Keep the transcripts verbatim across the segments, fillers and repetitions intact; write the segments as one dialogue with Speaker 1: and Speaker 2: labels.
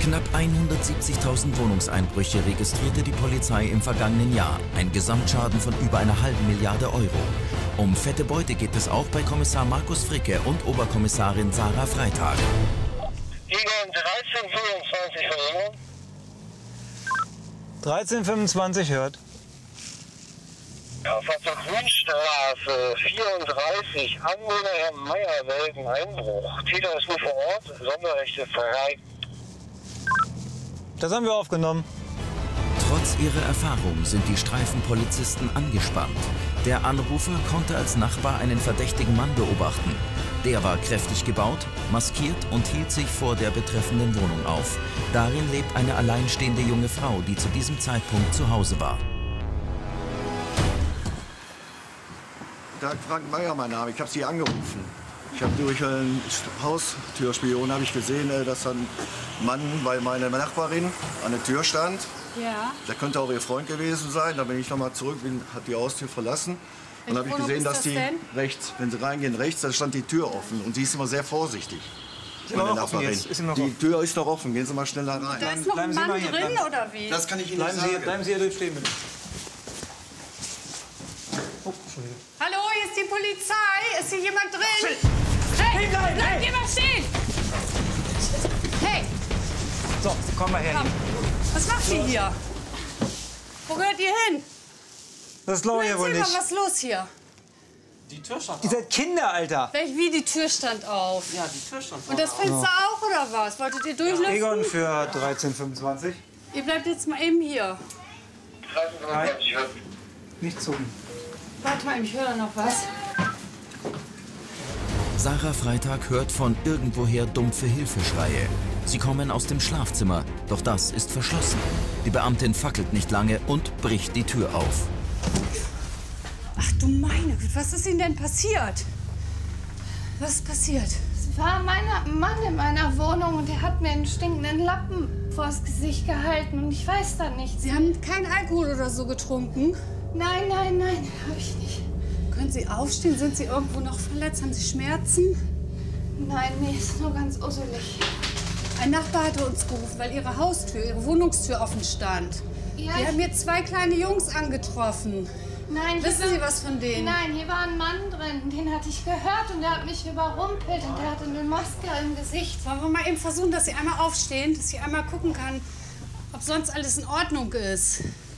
Speaker 1: Knapp hundertsiebzigtausend Wohnungseinbrüche registrierte die Polizei im vergangenen Jahr. Ein Gesamtschaden von über einer halben Milliarde Euro. Um fette Beute geht es auch bei Kommissar Markus Fricke und Oberkommissarin Sarah Freitag.
Speaker 2: Egon dreizehn fünfundzwanzig verloren.
Speaker 3: dreizehn fünfundzwanzig hört.
Speaker 2: Ja, Fahrzeug Grünstraße vierunddreißig, Anwohner Herr Meier-Welgen, Einbruch. Täter ist nur vor Ort, Sonderrechte frei.
Speaker 3: Das haben wir aufgenommen.
Speaker 1: Trotz ihrer Erfahrung sind die Streifenpolizisten angespannt. Der Anrufer konnte als Nachbar einen verdächtigen Mann beobachten. Der war kräftig gebaut, maskiert und hielt sich vor der betreffenden Wohnung auf. Darin lebt eine alleinstehende junge Frau, die zu diesem Zeitpunkt zu Hause war.
Speaker 4: Tag, Frank Meier, mein Name. Ich habe Sie angerufen. Ich habe durch einen Haustürspion habe ich gesehen, dass ein Mann bei meiner Nachbarin an der Tür stand.
Speaker 5: Ja.
Speaker 4: Der könnte auch ihr Freund gewesen sein. Da bin ich noch mal zurück, bin, hat die Haustür verlassen. Und habe ich gesehen, dass
Speaker 5: das
Speaker 4: die
Speaker 5: denn?
Speaker 4: rechts, wenn sie reingehen, rechts, da stand die Tür offen. Und sie ist immer sehr vorsichtig.
Speaker 3: Ist noch offen jetzt? Ist sie noch
Speaker 4: die
Speaker 3: offen?
Speaker 4: Tür ist noch offen. Gehen Sie mal schneller rein.
Speaker 5: Da ist noch ein
Speaker 3: Bleiben Sie
Speaker 5: Mann
Speaker 3: mal hier,
Speaker 5: drin,
Speaker 3: bleiben-
Speaker 5: oder wie?
Speaker 4: Das kann ich Ihnen
Speaker 3: Bleiben
Speaker 4: nicht
Speaker 3: Sie,
Speaker 4: sagen.
Speaker 3: bleiben Sie hier durch stehen, bitte. Oh, Entschuldigung.
Speaker 5: Hallo, hier ist die Polizei. Ist hier jemand drin? Hey,
Speaker 3: bleiben,
Speaker 5: bleib
Speaker 3: hey!
Speaker 5: hier mal stehen! Hey,
Speaker 3: So, komm mal her.
Speaker 5: komm. Was macht ihr hier? Wo gehört ihr hin?
Speaker 3: Das glaube ich ja wohl
Speaker 5: Erzähl mal,
Speaker 3: nicht.
Speaker 5: was ist los hier?
Speaker 6: Die Tür stand
Speaker 3: Ihr
Speaker 6: auf.
Speaker 3: seid Kinder, Alter.
Speaker 5: Welch, wie, die Tür stand auf?
Speaker 6: Ja, die Tür stand
Speaker 5: Und das
Speaker 6: auf.
Speaker 5: Fenster auch, oder was? Wolltet ihr durchlüften?
Speaker 3: Egon für dreizehn fünfundzwanzig.
Speaker 5: Ihr bleibt jetzt mal eben hier.
Speaker 2: dreizehn fünfundzwanzig, hört.
Speaker 3: Nicht zucken.
Speaker 5: Warte mal, ich höre da noch was.
Speaker 1: Sarah Freitag hört von irgendwoher dumpfe Hilfeschreie. Sie kommen aus dem Schlafzimmer, doch das ist verschlossen. Die Beamtin fackelt nicht lange und bricht die Tür auf.
Speaker 5: Ach du meine Güte, was ist Ihnen denn passiert? Was ist passiert?
Speaker 7: Es war mein Mann in meiner Wohnung und er hat mir einen stinkenden Lappen vors Gesicht gehalten und ich weiß da nichts.
Speaker 5: Sie haben keinen Alkohol oder so getrunken?
Speaker 7: Nein, nein, nein, habe ich nicht.
Speaker 5: Können Sie aufstehen? Sind Sie irgendwo noch verletzt? Haben Sie Schmerzen?
Speaker 7: Nein, nee, ist nur ganz usselig.
Speaker 5: Ein Nachbar hatte uns gerufen, weil Ihre Haustür, Ihre Wohnungstür offen stand.
Speaker 7: Ja,
Speaker 5: Wir haben hier zwei kleine Jungs angetroffen.
Speaker 7: nein, hier
Speaker 5: Wissen
Speaker 7: war-
Speaker 5: Sie was von denen?
Speaker 7: Nein, hier war ein Mann drin, den hatte ich gehört und der hat mich überrumpelt und der hatte eine Maske im Gesicht.
Speaker 5: Wollen wir mal eben versuchen, dass Sie einmal aufstehen, dass sie einmal gucken kann, ob sonst alles in Ordnung ist.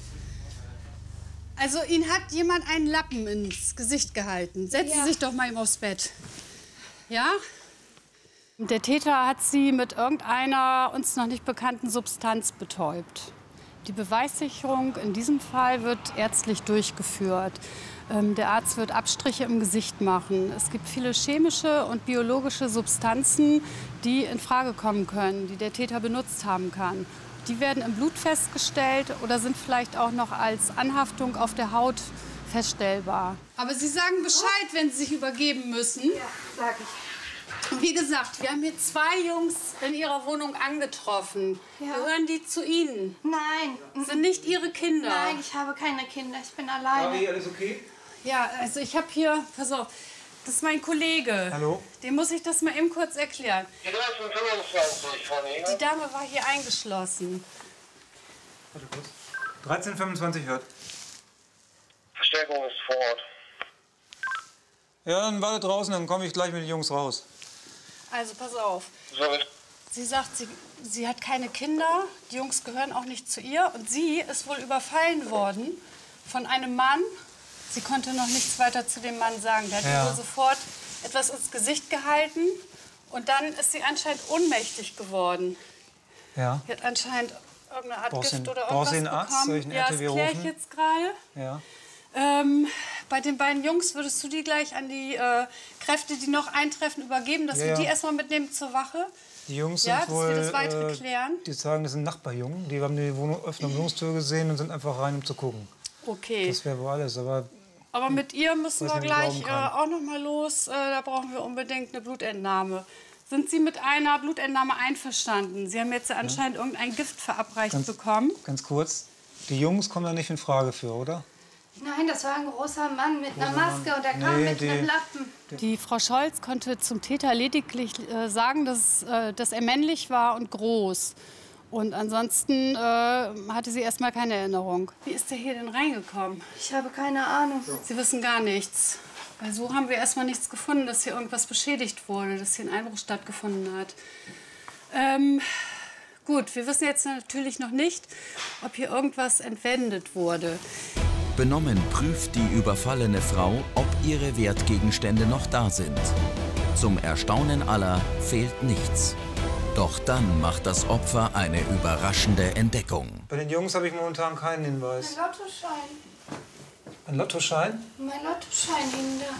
Speaker 5: Also, Ihnen hat jemand einen Lappen ins Gesicht gehalten. Setzen
Speaker 7: Ja.
Speaker 5: Sie sich doch mal eben aufs Bett. Ja? Der Täter hat Sie mit irgendeiner uns noch nicht bekannten Substanz betäubt. Die Beweissicherung in diesem Fall wird ärztlich durchgeführt. Ähm, der Arzt wird Abstriche im Gesicht machen. Es gibt viele chemische und biologische Substanzen, die in Frage kommen können, die der Täter benutzt haben kann. Die werden im Blut festgestellt oder sind vielleicht auch noch als Anhaftung auf der Haut feststellbar. Aber Sie sagen Bescheid, wenn Sie sich übergeben müssen.
Speaker 7: Ja, sag ich.
Speaker 5: Wie gesagt, wir haben hier zwei Jungs in ihrer Wohnung angetroffen.
Speaker 7: Ja.
Speaker 5: Gehören die zu Ihnen?
Speaker 7: Nein,
Speaker 5: Sind nicht Ihre Kinder?
Speaker 7: nein, ich habe keine Kinder, ich bin alleine.
Speaker 3: alles okay?
Speaker 5: Ja, also ich habe hier, pass auf, das ist mein Kollege.
Speaker 3: Hallo?
Speaker 5: Dem muss ich das mal eben kurz erklären.
Speaker 2: Die dreizehn fünfundzwanzig von
Speaker 5: Die
Speaker 2: Ihnen.
Speaker 5: Dame war hier eingeschlossen.
Speaker 3: Warte kurz. dreizehn fünfundzwanzig hört.
Speaker 2: Verstärkung ist vor Ort.
Speaker 3: Ja, dann warte draußen, dann komme ich gleich mit den Jungs raus.
Speaker 5: Also pass auf.
Speaker 2: So ist.
Speaker 5: Sie sagt, sie, sie hat keine Kinder, die Jungs gehören auch nicht zu ihr. Und sie ist wohl überfallen worden von einem Mann. Sie konnte noch nichts weiter zu dem Mann sagen. Der hat
Speaker 3: Ja.
Speaker 5: ihr wohl sofort etwas ins Gesicht gehalten. Und dann ist sie anscheinend ohnmächtig geworden.
Speaker 3: Ja.
Speaker 5: Sie hat anscheinend irgendeine Art
Speaker 3: Brauchst du
Speaker 5: Gift
Speaker 3: einen-
Speaker 5: oder
Speaker 3: brauchst
Speaker 5: irgendwas
Speaker 3: du einen Arzt?
Speaker 5: bekommen.
Speaker 3: Soll ich einen
Speaker 5: ja,
Speaker 3: R
Speaker 5: das
Speaker 3: T W
Speaker 5: kläre ich
Speaker 3: rufen?
Speaker 5: jetzt gerade.
Speaker 3: Ja.
Speaker 5: Ähm, bei den beiden Jungs würdest du die gleich an die äh, Kräfte, die noch eintreffen, übergeben, dass
Speaker 3: Ja,
Speaker 5: wir
Speaker 3: ja.
Speaker 5: die erstmal mitnehmen zur Wache?
Speaker 3: Die Jungs
Speaker 5: Ja,
Speaker 3: sind
Speaker 5: dass
Speaker 3: wohl.
Speaker 5: wir das Weitere
Speaker 3: äh,
Speaker 5: klären.
Speaker 3: Die sagen, das sind Nachbarjungen. Die haben die Wohnung, Öffnung Wohnungstür gesehen und sind einfach rein, um zu gucken.
Speaker 5: Okay.
Speaker 3: Das wäre wohl alles. Aber
Speaker 5: Aber mit ihr müssen
Speaker 3: Was
Speaker 5: wir
Speaker 3: ich nicht
Speaker 5: gleich äh,
Speaker 3: glauben kann.
Speaker 5: auch noch mal los. Äh, da brauchen wir unbedingt eine Blutentnahme. Sind Sie mit einer Blutentnahme einverstanden? Sie haben jetzt ja anscheinend irgendein Gift verabreicht
Speaker 3: Ganz-
Speaker 5: bekommen.
Speaker 3: ganz kurz, die Jungs kommen da nicht in Frage für, oder?
Speaker 7: Nein, das war ein großer Mann mit einer Maske und er kam
Speaker 3: Nee,
Speaker 7: mit
Speaker 3: die-
Speaker 7: einem Lappen.
Speaker 5: Die Frau Scholz konnte zum Täter lediglich äh, sagen, dass, äh, dass er männlich war und groß. Und ansonsten äh, hatte sie erstmal keine Erinnerung. Wie ist der hier denn reingekommen?
Speaker 7: Ich habe keine Ahnung.
Speaker 5: Sie wissen gar nichts. Weil so haben wir erstmal nichts gefunden, dass hier irgendwas beschädigt wurde, dass hier ein Einbruch stattgefunden hat. Ähm, gut, wir wissen jetzt natürlich noch nicht, ob hier irgendwas entwendet wurde.
Speaker 1: Benommen prüft die überfallene Frau, ob ihre Wertgegenstände noch da sind. Zum Erstaunen aller fehlt nichts. Doch dann macht das Opfer eine überraschende Entdeckung.
Speaker 3: Bei den Jungs habe ich momentan keinen
Speaker 7: Mein
Speaker 3: Hinweis.
Speaker 7: Lottoschein.
Speaker 3: Ein Lottoschein?
Speaker 7: Mein Lottoschein hing da.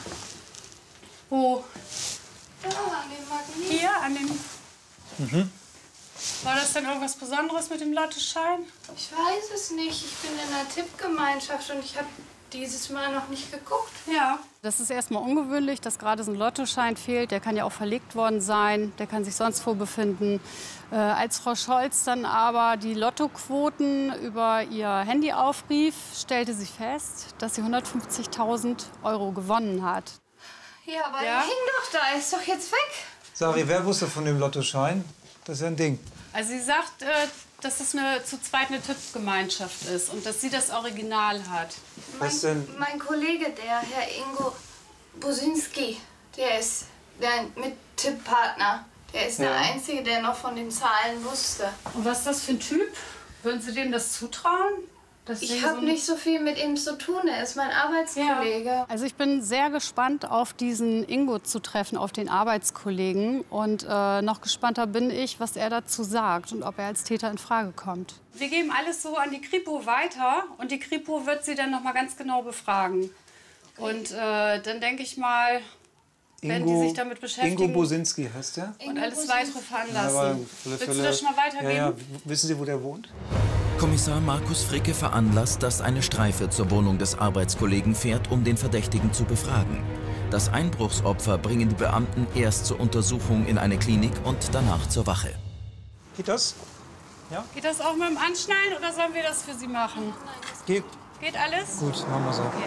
Speaker 5: Wo?
Speaker 7: Da, an dem Magnet.
Speaker 5: Hier an dem... Mhm. War das denn irgendwas Besonderes mit dem Lottoschein?
Speaker 7: Ich weiß es nicht. Ich bin in einer Tippgemeinschaft und ich habe dieses Mal noch nicht geguckt.
Speaker 5: Ja. Das ist erstmal ungewöhnlich, dass gerade so ein Lottoschein fehlt. Der kann ja auch verlegt worden sein, der kann sich sonst wo befinden. Äh, als Frau Scholz dann aber die Lottoquoten über ihr Handy aufrief, stellte sie fest, dass sie hundertfünfzigtausend Euro gewonnen hat.
Speaker 7: Ja, aber
Speaker 5: Ja?
Speaker 7: er hing doch da. Er ist doch jetzt weg.
Speaker 3: Sari, wer wusste von dem Lottoschein? Das ist ja ein Ding.
Speaker 5: Also sie sagt, äh, dass es eine, zu zweit eine Tippgemeinschaft ist und dass sie das Original hat.
Speaker 3: Was denn?
Speaker 7: Mein Kollege, der Herr Ingo Bosinski, der ist der mit Tipppartner. Der ist
Speaker 3: Ja.
Speaker 7: der Einzige, der noch von den Zahlen wusste.
Speaker 5: Und was ist das für ein Typ? Würden Sie dem das zutrauen? Dass der
Speaker 7: Ich
Speaker 5: so
Speaker 7: habe
Speaker 5: ein-
Speaker 7: nicht so viel mit ihm zu tun. Er ist mein Arbeitskollege.
Speaker 5: Also ich bin sehr gespannt, auf diesen Ingo zu treffen, auf den Arbeitskollegen. Und äh, noch gespannter bin ich, was er dazu sagt und ob er als Täter in Frage kommt. Wir geben alles so an die Kripo weiter und die Kripo wird sie dann noch mal ganz genau befragen. Und äh, dann denke ich mal, wenn die sich damit beschäftigen
Speaker 3: Ingo Bosinski heißt der?
Speaker 5: und alles weitere veranlassen.
Speaker 3: aber auf alle
Speaker 5: Willst du
Speaker 3: Fälle-
Speaker 5: das schon mal weitergeben?
Speaker 3: Ja, ja. Wissen Sie, wo der wohnt?
Speaker 1: Kommissar Markus Fricke veranlasst, dass eine Streife zur Wohnung des Arbeitskollegen fährt, um den Verdächtigen zu befragen. Das Einbruchsopfer bringen die Beamten erst zur Untersuchung in eine Klinik und danach zur Wache.
Speaker 3: Geht das?
Speaker 5: Geht das auch mit dem Anschnallen oder sollen wir das für Sie machen?
Speaker 3: Geht.
Speaker 5: Geht alles?
Speaker 3: Gut, machen wir so.
Speaker 5: Okay.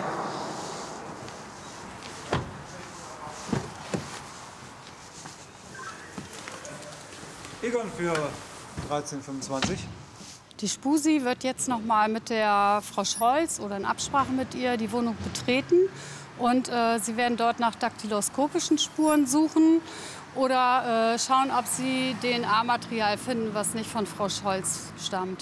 Speaker 3: Egon für dreizehn fünfundzwanzig.
Speaker 5: Die Spusi wird jetzt noch mal mit der Frau Scholz oder in Absprache mit ihr die Wohnung betreten. Und äh, sie werden dort nach daktyloskopischen Spuren suchen oder äh, schauen, ob sie D N A-Material finden, was nicht von Frau Scholz stammt.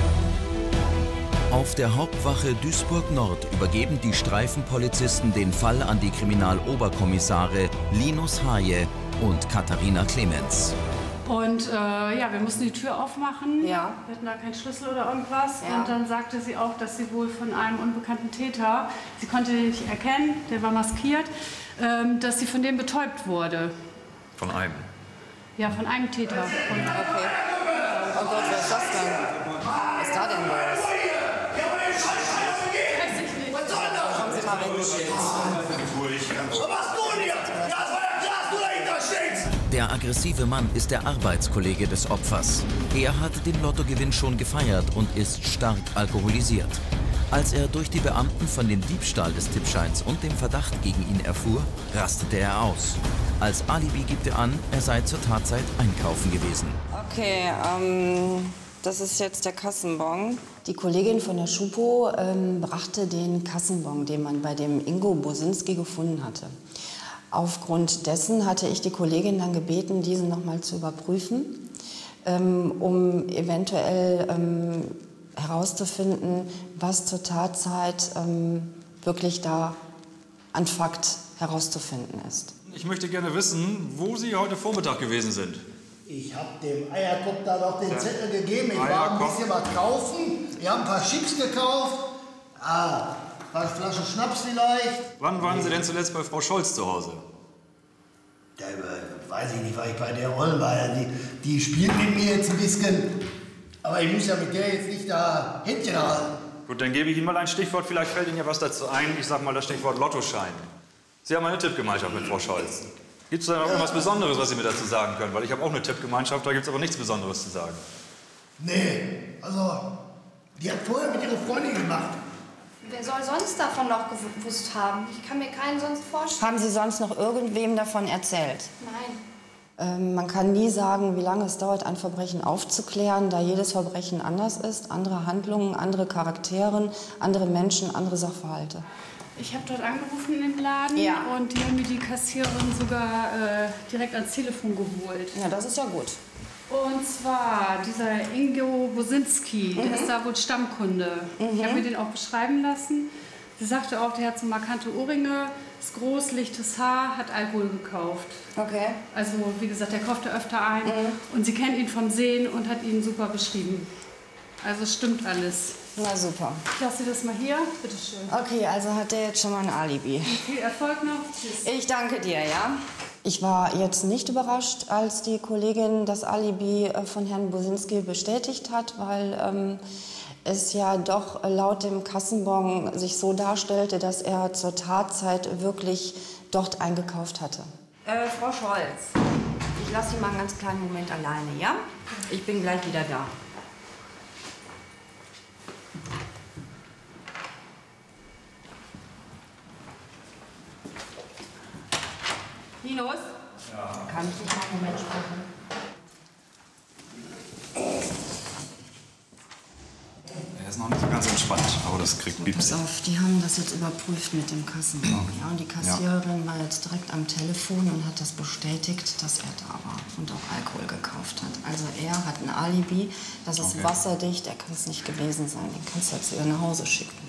Speaker 1: Auf der Hauptwache Duisburg-Nord übergeben die Streifenpolizisten den Fall an die Kriminaloberkommissare Linus Haje und Katharina Clemens.
Speaker 5: Und äh, ja, wir mussten die Tür aufmachen.
Speaker 8: Ja.
Speaker 5: Wir hatten da keinen Schlüssel oder irgendwas.
Speaker 8: Ja.
Speaker 5: Und dann sagte sie auch, dass sie wohl von einem unbekannten Täter, sie konnte den nicht erkennen, der war maskiert, ähm, dass sie von dem betäubt wurde.
Speaker 9: Von einem?
Speaker 5: Ja, von einem Täter. Und
Speaker 8: Okay. Oh Gott, wer ist das denn? Was ist da denn los? Kommen Sie mal weg.
Speaker 1: Der aggressive Mann ist der Arbeitskollege des Opfers. Er hat den Lottogewinn schon gefeiert und ist stark alkoholisiert. Als er durch die Beamten von dem Diebstahl des Tippscheins und dem Verdacht gegen ihn erfuhr, rastete er aus. Als Alibi gibt er an, er sei zur Tatzeit einkaufen gewesen.
Speaker 8: Okay, ähm, das ist jetzt der Kassenbon.
Speaker 10: Die Kollegin von der Schupo ähm, brachte den Kassenbon, den man bei dem Ingo Bosinski gefunden hatte. Aufgrund dessen hatte ich die Kollegin dann gebeten, diesen noch mal zu überprüfen, ähm, um eventuell ähm, herauszufinden, was zur Tatzeit ähm, wirklich da an Fakt herauszufinden ist.
Speaker 9: Ich möchte gerne wissen, wo Sie heute Vormittag gewesen sind.
Speaker 11: Ich habe dem Eierkopf da doch den
Speaker 9: Ja.
Speaker 11: Zettel gegeben. Ich war ein
Speaker 9: Eierkopf.
Speaker 11: bisschen was kaufen. Wir haben ein paar Chips gekauft. Ah, ein paar Flaschen Schnaps vielleicht.
Speaker 9: Wann waren Sie denn zuletzt bei Frau Scholz zu Hause?
Speaker 11: Da äh, weiß ich nicht, weil ich bei der Rolle war. Die, die spielt mit mir jetzt ein bisschen. Aber ich muss ja mit der jetzt nicht da Händchen halten.
Speaker 9: Gut, dann gebe ich Ihnen mal ein Stichwort. Vielleicht fällt Ihnen ja was dazu ein. Ich sage mal das Stichwort Lottoschein. Sie haben eine Tippgemeinschaft mit Frau Scholz. Gibt es da noch irgendwas Besonderes, was Sie mir dazu sagen können? Weil ich habe auch eine Tippgemeinschaft, da gibt es aber nichts Besonderes zu sagen.
Speaker 11: Nee, also, die hat vorher mit ihrer Freundin gemacht.
Speaker 7: Wer soll sonst davon noch gewusst haben? Ich kann mir keinen sonst vorstellen.
Speaker 10: Haben Sie sonst noch irgendwem davon erzählt?
Speaker 7: Nein.
Speaker 10: Ähm, man kann nie sagen, wie lange es dauert, ein Verbrechen aufzuklären, da jedes Verbrechen anders ist. Andere Handlungen, andere Charaktere, andere Menschen, andere Sachverhalte.
Speaker 5: Ich habe dort angerufen in den Laden
Speaker 10: Ja.
Speaker 5: und die haben mir die Kassiererin sogar äh, direkt ans Telefon geholt.
Speaker 10: Ja, das ist ja gut.
Speaker 5: Und zwar dieser Ingo Bosinski, der
Speaker 10: Mhm.
Speaker 5: ist da wohl Stammkunde.
Speaker 10: Mhm.
Speaker 5: Ich habe mir den auch beschreiben lassen. Sie sagte auch, der hat so markante Ohrringe, ist groß, lichtes Haar, hat Alkohol gekauft.
Speaker 10: Okay.
Speaker 5: Also wie gesagt, der kaufte öfter ein
Speaker 10: Mhm.
Speaker 5: und sie kennt ihn vom Sehen und hat ihn super beschrieben. Also stimmt alles.
Speaker 10: Na super.
Speaker 5: Ich lasse das mal hier, bitteschön.
Speaker 10: Okay, also hat der jetzt schon mal ein Alibi.
Speaker 5: Viel Erfolg noch. Tschüss.
Speaker 10: Ich danke dir, ja. Ich war jetzt nicht überrascht, als die Kollegin das Alibi äh, von Herrn Bosinski bestätigt hat, weil ähm, es ja doch laut dem Kassenbon sich so darstellte, dass er zur Tatzeit wirklich dort eingekauft hatte. Äh, Frau Scholz, ich lasse Sie mal einen ganz kleinen Moment alleine, ja? Ich bin gleich wieder da. Linus? Ja. Kann ich dich mal einen Moment sprechen?
Speaker 9: Er ist noch nicht so ganz entspannt, aber das kriegt Bieb.
Speaker 10: Pass auf, die haben das jetzt überprüft mit dem Kassenbon. Ja, und die Kassiererin war jetzt direkt am Telefon und hat das bestätigt, dass er da war und auch Alkohol gekauft hat. Also er hat ein Alibi, das ist
Speaker 9: Okay.
Speaker 10: wasserdicht, er kann es nicht gewesen sein. Den kannst du jetzt wieder nach Hause schicken.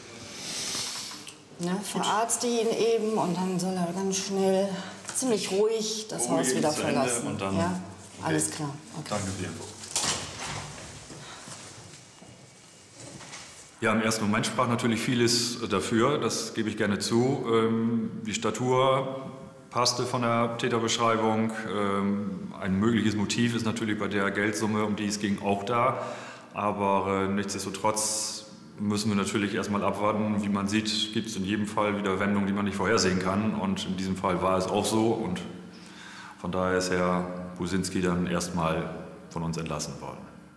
Speaker 10: Ne, verarzte ihn eben und dann soll er ganz schnell, ziemlich ruhig, das
Speaker 9: Ruhig
Speaker 10: Haus wieder
Speaker 9: zu Ende
Speaker 10: verlassen.
Speaker 9: und dann-
Speaker 10: ja,
Speaker 9: okay.
Speaker 10: alles klar. Okay.
Speaker 9: Danke für die Info. Ja, im ersten Moment sprach natürlich vieles dafür, das gebe ich gerne zu. Ähm, die Statur passte von der Täterbeschreibung. Ähm, ein mögliches Motiv ist natürlich bei der Geldsumme, um die es ging, auch da. Aber äh, nichtsdestotrotz müssen wir natürlich erstmal abwarten. Wie man sieht, gibt es in jedem Fall wieder Wendungen, die man nicht vorhersehen kann. Und in diesem Fall war es auch so. Und von daher ist Herr Bosinski dann erstmal von uns entlassen worden.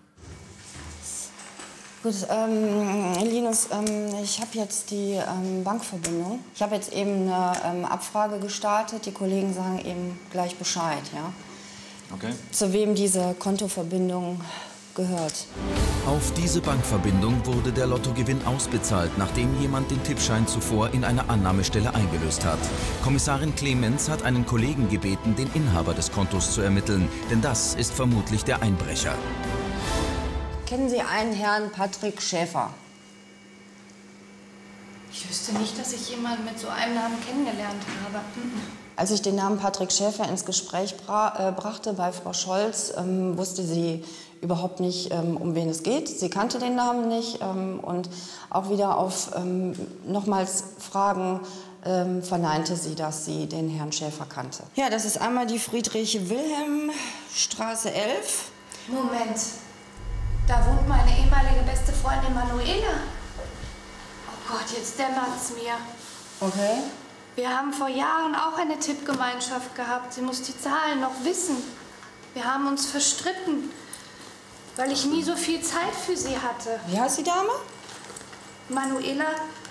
Speaker 10: Gut, ähm, Linus, ähm, ich habe jetzt die ähm, Bankverbindung. Ich habe jetzt eben eine ähm, Abfrage gestartet. Die Kollegen sagen eben gleich Bescheid, ja?
Speaker 9: Okay.
Speaker 10: Zu wem diese Kontoverbindung gehört.
Speaker 1: Auf diese Bankverbindung wurde der Lottogewinn ausbezahlt, nachdem jemand den Tippschein zuvor in einer Annahmestelle eingelöst hat. Kommissarin Clemens hat einen Kollegen gebeten, den Inhaber des Kontos zu ermitteln, denn das ist vermutlich der Einbrecher.
Speaker 10: Kennen Sie einen Herrn Patrick Schäfer?
Speaker 7: Ich wüsste nicht, dass ich jemanden mit so einem Namen kennengelernt habe.
Speaker 10: Als ich den Namen Patrick Schäfer ins Gespräch bra äh, brachte bei Frau Scholz, ähm, wusste sie überhaupt nicht, ähm, um wen es geht. Sie kannte den Namen nicht ähm, und auch wieder auf ähm, nochmals Fragen ähm, verneinte sie, dass sie den Herrn Schäfer kannte. Ja, das ist einmal die Friedrich-Wilhelm-Straße elf.
Speaker 7: Moment. Da wohnt meine ehemalige beste Freundin Manuela. Oh Gott, jetzt dämmert's mir.
Speaker 10: Okay.
Speaker 7: Wir haben vor Jahren auch eine Tippgemeinschaft gehabt. Sie muss die Zahlen noch wissen. Wir haben uns verstritten, weil ich nie so viel Zeit für sie hatte.
Speaker 10: Wie heißt die Dame?
Speaker 7: Manuela.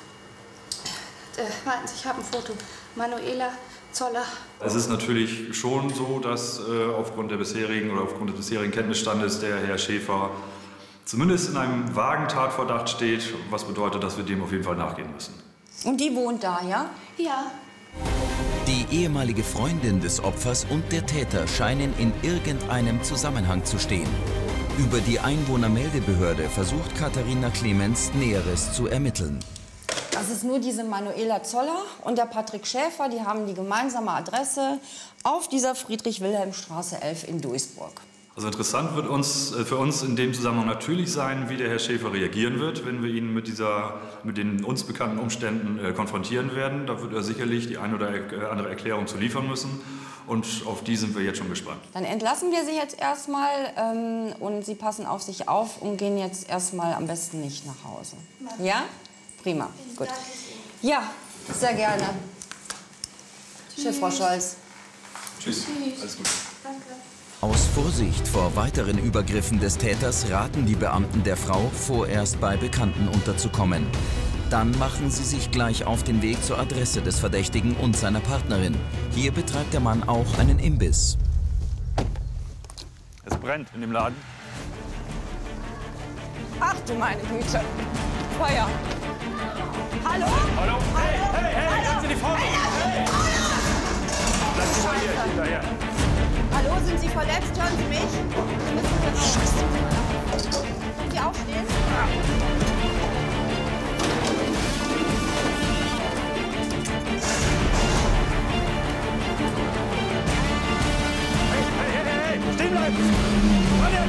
Speaker 7: Äh, warten Sie, ich habe ein Foto. Manuela Zoller.
Speaker 9: Es ist natürlich schon so, dass äh, aufgrund der bisherigen oder aufgrund des bisherigen Kenntnisstandes der Herr Schäfer zumindest in einem vagen Tatverdacht steht, was bedeutet, dass wir dem auf jeden Fall nachgehen müssen.
Speaker 10: Und die wohnt da, ja?
Speaker 7: Ja.
Speaker 1: Die ehemalige Freundin des Opfers und der Täter scheinen in irgendeinem Zusammenhang zu stehen. Über die Einwohnermeldebehörde versucht Katharina Clemens, Näheres zu ermitteln.
Speaker 10: Das ist nur diese Manuela Zoller und der Patrick Schäfer, die haben die gemeinsame Adresse auf dieser Friedrich-Wilhelm-Straße elf in Duisburg.
Speaker 9: Also interessant wird uns, äh, für uns in dem Zusammenhang natürlich sein, wie der Herr Schäfer reagieren wird, wenn wir ihn mit, dieser, mit den uns bekannten Umständen äh, konfrontieren werden. Da wird er sicherlich die eine oder andere Erklärung zu liefern müssen. Und auf die sind wir jetzt schon gespannt.
Speaker 10: Dann entlassen wir Sie jetzt erstmal ähm, und Sie passen auf sich auf und gehen jetzt erstmal am besten nicht nach Hause. Ja? Prima. Gut. Ja, sehr gerne. Tschüss, Frau Scholz.
Speaker 9: Tschüss. Alles gut.
Speaker 7: Danke.
Speaker 1: Aus Vorsicht vor weiteren Übergriffen des Täters raten die Beamten der Frau, vorerst bei Bekannten unterzukommen. Dann machen sie sich gleich auf den Weg zur Adresse des Verdächtigen und seiner Partnerin. Hier betreibt der Mann auch einen Imbiss.
Speaker 9: Es brennt in dem Laden.
Speaker 8: Ach du meine Güte. Feuer. Hallo?
Speaker 9: Hallo? Hey, hey, hey,
Speaker 8: Hallo?
Speaker 9: lassen Sie die Frau! Hey! Bleib Sie mal hier, hinterher.
Speaker 8: Hallo, sind Sie verletzt? Hören Sie mich? Sie müssen hier raus. Können Sie aufstehen?
Speaker 9: Hey, hey, hey, hey! Stehen bleiben! Warte!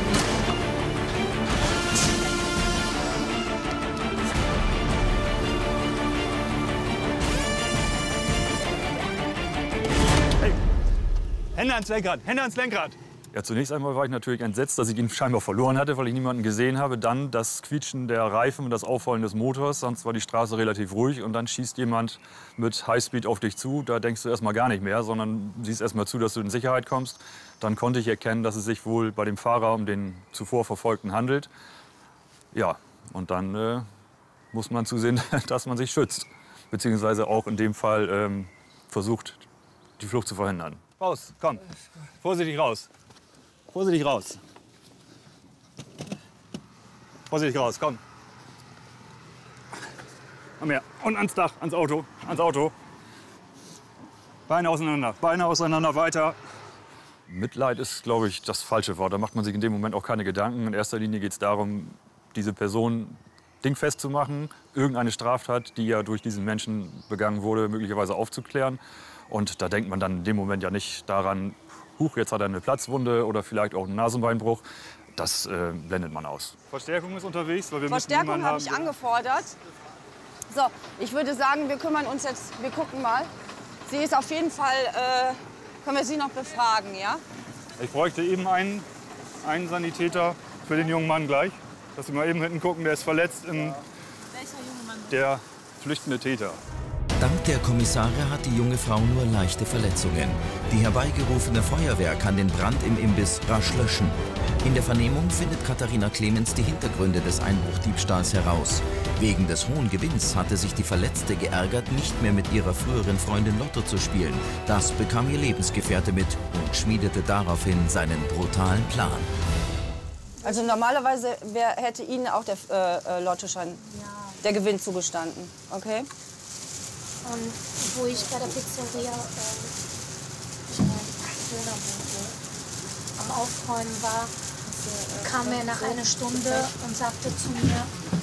Speaker 12: Hände ans Lenkrad, Hände ans Lenkrad.
Speaker 9: Ja, zunächst einmal war ich natürlich entsetzt, dass ich ihn scheinbar verloren hatte, weil ich niemanden gesehen habe. Dann das Quietschen der Reifen und das Aufheulen des Motors. Sonst war die Straße relativ ruhig. Und dann schießt jemand mit Highspeed auf dich zu. Da denkst du erst mal gar nicht mehr, sondern siehst erst mal zu, dass du in Sicherheit kommst. Dann konnte ich erkennen, dass es sich wohl bei dem Fahrer um den zuvor Verfolgten handelt. Ja, und dann äh, muss man zusehen, dass man sich schützt. Beziehungsweise auch in dem Fall ähm, versucht, die Flucht zu verhindern.
Speaker 12: Raus, komm. Vorsichtig raus. Vorsichtig raus. Vorsichtig raus, komm. Komm her. Und ans Dach, ans Auto, ans Auto. Beine auseinander, Beine auseinander, weiter.
Speaker 9: Mitleid ist, glaube ich, das falsche Wort. Da macht man sich in dem Moment auch keine Gedanken. In erster Linie geht es darum, diese Person dingfest zu machen, irgendeine Straftat, die ja durch diesen Menschen begangen wurde, möglicherweise aufzuklären. Und da denkt man dann in dem Moment ja nicht daran, huch, jetzt hat er eine Platzwunde oder vielleicht auch einen Nasenbeinbruch. Das äh, blendet man aus.
Speaker 12: Verstärkung ist unterwegs, weil wir
Speaker 8: Verstärkung
Speaker 12: müssen
Speaker 8: habe ich angefordert. So, ich würde sagen, wir kümmern uns jetzt, wir gucken mal. Sie ist auf jeden Fall, äh, können wir sie noch befragen, ja?
Speaker 12: Ich bräuchte eben einen, einen Sanitäter für den jungen Mann gleich. Dass Sie mal eben hinten gucken, der ist verletzt. In
Speaker 7: Welcher junge Mann?
Speaker 12: der flüchtende Täter.
Speaker 1: Dank der Kommissare hat die junge Frau nur leichte Verletzungen. Die herbeigerufene Feuerwehr kann den Brand im Imbiss rasch löschen. In der Vernehmung findet Katharina Clemens die Hintergründe des Einbruchdiebstahls heraus. Wegen des hohen Gewinns hatte sich die Verletzte geärgert, nicht mehr mit ihrer früheren Freundin Lotto zu spielen. Das bekam ihr Lebensgefährte mit und schmiedete daraufhin seinen brutalen Plan.
Speaker 8: Also normalerweise wär, hätte Ihnen auch der äh, Lottoschein,
Speaker 7: Ja.
Speaker 8: der Gewinn zugestanden, okay?
Speaker 7: Und wo ich bei der Pizzeria ähm, ich mein, Dönerbude am Aufräumen war, kam er nach einer Stunde und sagte zu mir,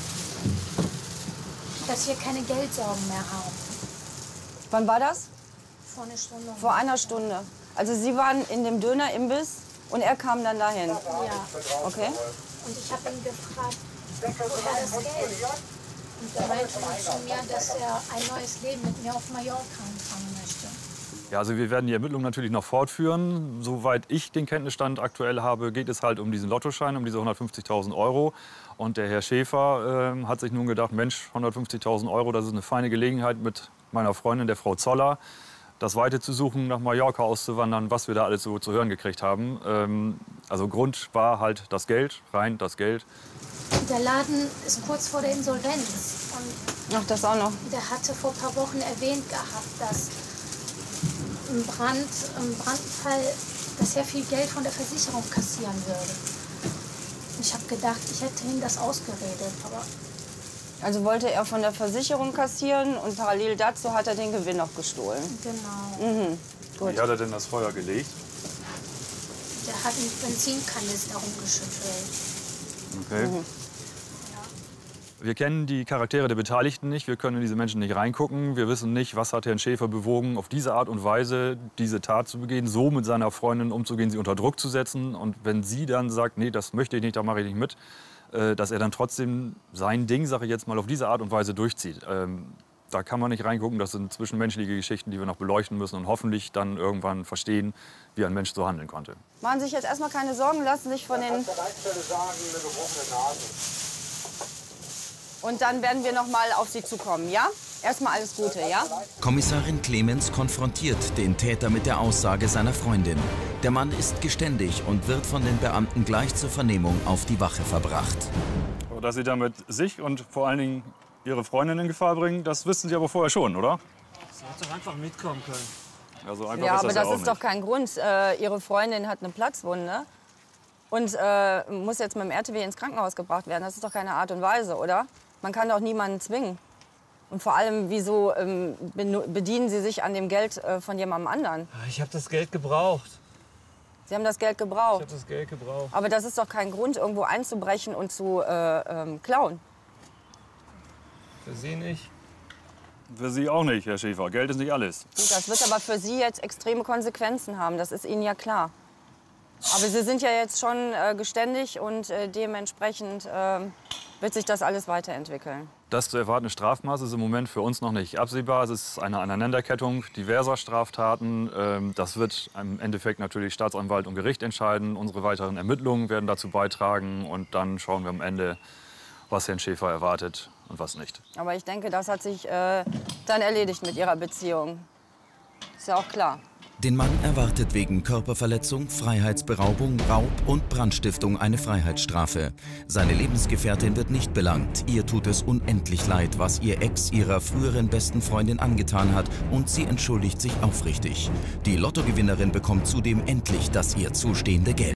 Speaker 7: dass wir keine Geldsorgen mehr haben.
Speaker 8: Wann war das?
Speaker 7: Vor einer Stunde.
Speaker 8: Vor einer Stunde. Also Sie waren in dem Dönerimbiss und er kam dann dahin?
Speaker 7: Ja.
Speaker 8: Okay.
Speaker 7: Und ich habe ihn gefragt, woher das Geld? Und er meinte nur zu mir, dass er ein neues Leben mit mir auf Mallorca anfangen möchte.
Speaker 9: Ja, also wir werden die Ermittlungen natürlich noch fortführen. Soweit ich den Kenntnisstand aktuell habe, geht es halt um diesen Lottoschein, um diese hundertfünfzigtausend Euro. Und der Herr Schäfer äh, hat sich nun gedacht, Mensch, hundertfünfzigtausend Euro, das ist eine feine Gelegenheit, mit meiner Freundin, der Frau Zoller, das Weite zu suchen, nach Mallorca auszuwandern, was wir da alles so zu hören gekriegt haben. Ähm, also Grund war halt das Geld, rein das Geld.
Speaker 7: Der Laden ist kurz vor der Insolvenz. Und
Speaker 8: Ach, das auch noch.
Speaker 7: der hatte vor ein paar Wochen erwähnt gehabt, dass im, Brand, im Brandfall dass er viel Geld von der Versicherung kassieren würde. Ich habe gedacht, ich hätte ihm das ausgeredet, aber
Speaker 8: Also wollte er von der Versicherung kassieren und parallel dazu hat er den Gewinn noch gestohlen.
Speaker 7: genau.
Speaker 8: Mhm. Gut.
Speaker 9: Wie hat er denn das Feuer gelegt?
Speaker 7: Der hat einen Benzinkanister rumgeschüttelt.
Speaker 9: Okay.
Speaker 8: Mhm.
Speaker 9: Wir kennen die Charaktere der Beteiligten nicht, wir können in diese Menschen nicht reingucken. Wir wissen nicht, was hat Herrn Schäfer bewogen, auf diese Art und Weise diese Tat zu begehen, so mit seiner Freundin umzugehen, sie unter Druck zu setzen. Und wenn sie dann sagt, nee, das möchte ich nicht, da mache ich nicht mit, äh, dass er dann trotzdem sein Ding, sage ich jetzt mal, auf diese Art und Weise durchzieht. Ähm, da kann man nicht reingucken, das sind zwischenmenschliche Geschichten, die wir noch beleuchten müssen und hoffentlich dann irgendwann verstehen, wie ein Mensch so handeln konnte.
Speaker 8: Machen Sie sich jetzt erstmal keine Sorgen, lassen sich von den... Und dann werden wir noch mal auf Sie zukommen, ja? Erstmal alles Gute, ja?
Speaker 1: Kommissarin Clemens konfrontiert den Täter mit der Aussage seiner Freundin. Der Mann ist geständig und wird von den Beamten gleich zur Vernehmung auf die Wache verbracht.
Speaker 12: Dass Sie damit sich und vor allen Dingen Ihre Freundin in Gefahr bringen, das wissen Sie aber vorher schon, oder?
Speaker 3: Sie hätte doch einfach mitkommen können.
Speaker 12: Also einfach
Speaker 8: Ja,
Speaker 12: ist
Speaker 8: aber
Speaker 12: das,
Speaker 8: das
Speaker 12: ja auch
Speaker 8: ist doch kein Grund. Äh, Ihre Freundin hat eine Platzwunde. und äh, muss jetzt mit dem R T W ins Krankenhaus gebracht werden. Das ist doch keine Art und Weise, oder? Man kann doch niemanden zwingen. Und vor allem, wieso ähm, bedienen Sie sich an dem Geld äh, von jemandem anderen?
Speaker 13: Ich habe das Geld gebraucht.
Speaker 8: Sie haben das Geld gebraucht?
Speaker 13: Ich habe das Geld gebraucht.
Speaker 8: Aber das ist doch kein Grund, irgendwo einzubrechen und zu äh, ähm, klauen.
Speaker 13: Für Sie nicht.
Speaker 9: Für Sie auch nicht, Herr Schäfer. Geld ist nicht alles.
Speaker 8: Gut, das wird aber für Sie jetzt extreme Konsequenzen haben. Das ist Ihnen ja klar. Aber Sie sind ja jetzt schon äh, geständig und äh, dementsprechend äh, wird sich das alles weiterentwickeln.
Speaker 9: Das zu erwartende Strafmaß ist im Moment für uns noch nicht absehbar. Es ist eine Aneinanderkettung diverser Straftaten. Das wird im Endeffekt natürlich Staatsanwalt und Gericht entscheiden. Unsere weiteren Ermittlungen werden dazu beitragen. Und dann schauen wir am Ende, was Herrn Schäfer erwartet und was nicht.
Speaker 8: Aber ich denke, das hat sich äh, dann erledigt mit Ihrer Beziehung. Ist ja auch klar.
Speaker 1: Den Mann erwartet wegen Körperverletzung, Freiheitsberaubung, Raub und Brandstiftung eine Freiheitsstrafe. Seine Lebensgefährtin wird nicht belangt. Ihr tut es unendlich leid, was ihr Ex ihrer früheren besten Freundin angetan hat, und sie entschuldigt sich aufrichtig. Die Lottogewinnerin bekommt zudem endlich das ihr zustehende Geld.